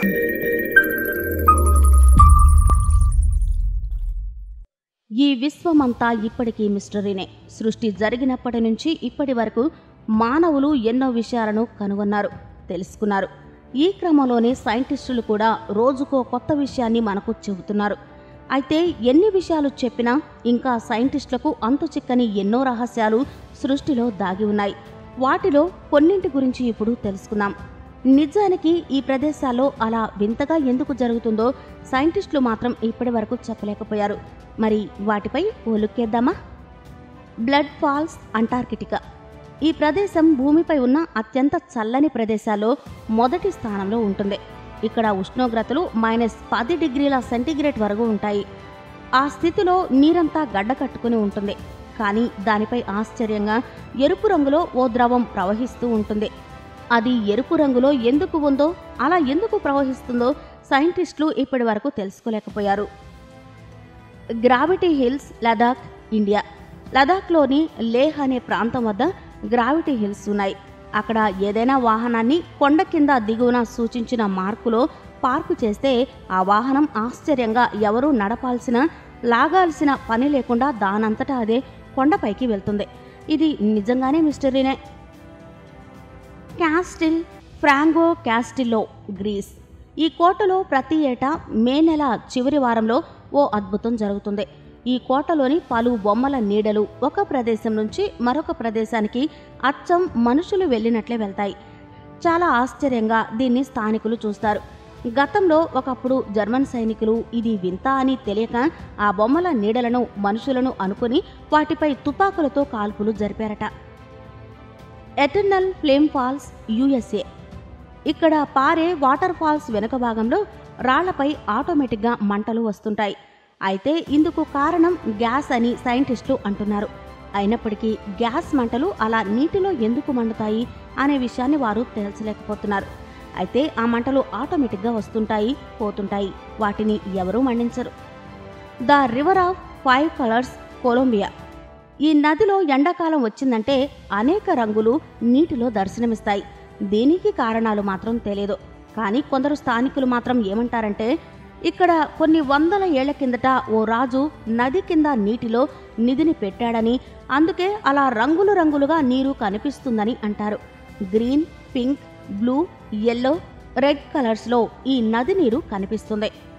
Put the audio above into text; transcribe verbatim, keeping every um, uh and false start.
ఈ విశ్వమంతా ఇప్పటికీ మిస్టరీనే. సృష్టి జరిగినప్పటి నుంచి ఇప్పటి వరకు మానవులు ఎన్నో విషయాలను కనుగొన్నారు, తెలుసుకున్నారు. ఈ క్రమంలోనే సైంటిస్టులు కూడా రోజుకో కొత్త విషయాన్ని మనకు చెబుతున్నారు. అయితే ఎన్ని విషయాలు చెప్పినా ఇంకా సైంటిస్టులకు అంతు చిక్కని ఎన్నో రహస్యాలు సృష్టిలో దాగి ఉన్నాయి. వాటిలో కొన్నింటి గురించి ఇప్పుడు తెలుసుకుందాం. నిజానికి ఈ ప్రదేశాల్లో అలా వింతగా ఎందుకు జరుగుతుందో సైంటిస్టులు మాత్రం ఇప్పటి వరకు చెప్పలేకపోయారు. మరి వాటిపై ఓ లుక్కేద్దామా? Blood falls, Antarctica. ఈ ప్రదేశం భూమిపై ఉన్న అత్యంత చల్లని ప్రదేశాల్లో మొదటి స్థానంలో ఉంటుంది. ఇక్కడ ఉష్ణోగ్రతలు మైనస్ పది డిగ్రీల సెంటీగ్రేడ్ వరకు ఉంటాయి. ఆ స్థితిలో నీరంతా గడ్డ కట్టుకుని ఉంటుంది. కానీ దానిపై ఆశ్చర్యంగా ఎరుపు రంగులో ఓ ద్రవం ప్రవహిస్తూ ఉంటుంది. అది ఎరుపు రంగులో ఎందుకు ఉందో, అలా ఎందుకు ప్రవహిస్తుందో సైంటిస్టులు ఇప్పటి వరకు తెలుసుకోలేకపోయారు. Gravity hills, Ladakh, India. లదాఖ్లోని లేహ్ అనే ప్రాంతం వద్ద గ్రావిటీ హిల్స్ ఉన్నాయి. అక్కడ ఏదైనా వాహనాన్ని కొండ కింద దిగువన సూచించిన మార్కులో పార్కు చేస్తే ఆ వాహనం ఆశ్చర్యంగా ఎవరూ నడపాల్సిన, లాగాల్సిన పని లేకుండా దానంతటా అదే కొండపైకి వెళ్తుంది. ఇది నిజంగానే మిస్టరీనే. Castle ఫ్రాంగో క్యాస్టిల్లో, grace. ఈ కోటలో ప్రతి ఏటా మే నెల చివరి వారంలో ఓ అద్భుతం జరుగుతుంది. ఈ కోటలోని పలు బొమ్మల నీడలు ఒక ప్రదేశం నుంచి మరొక ప్రదేశానికి అచ్చం మనుషులు వెళ్ళినట్లే వెళ్తాయి. చాలా ఆశ్చర్యంగా దీన్ని స్థానికులు చూస్తారు. గతంలో ఒకప్పుడు జర్మన్ సైనికులు ఇది వింత అని తెలియక ఆ బొమ్మల నీడలను మనుషులను అనుకుని వాటిపై తుపాకులతో కాల్పులు జరిపారట. Eternal flame falls, USA. ఇక్కడ పారే వాటర్ ఫాల్స్ వెనుక భాగంలో రాళ్లపై ఆటోమేటిక్గా మంటలు వస్తుంటాయి. అయితే ఇందుకు కారణం గ్యాస్ అని సైంటిస్టులు అంటున్నారు. అయినప్పటికీ గ్యాస్ మంటలు అలా నీటిలో ఎందుకు మండుతాయి అనే విషయాన్ని వారు తేల్చలేకపోతున్నారు. అయితే ఆ మంటలు ఆటోమేటిక్గా వస్తుంటాయి, పోతుంటాయి. వాటిని ఎవరూ మండించరు. The river of five colours, Colombia. ఈ నదిలో ఎండాకాలం వచ్చిందంటే అనేక రంగులు నీటిలో దర్శనమిస్తాయి. దీనికి కారణాలు మాత్రం తెలియదు. కానీ కొందరు స్థానికులు మాత్రం ఏమంటారంటే ఇక్కడ కొన్ని వందల ఏళ్ల కిందట ఓ రాజు నది కింద నీటిలో నిధిని పెట్టాడని, అందుకే అలా రంగులు రంగులుగా నీరు కనిపిస్తుందని అంటారు. Green, pink, blue, yellow, red కలర్స్లో ఈ నది నీరు కనిపిస్తుంది.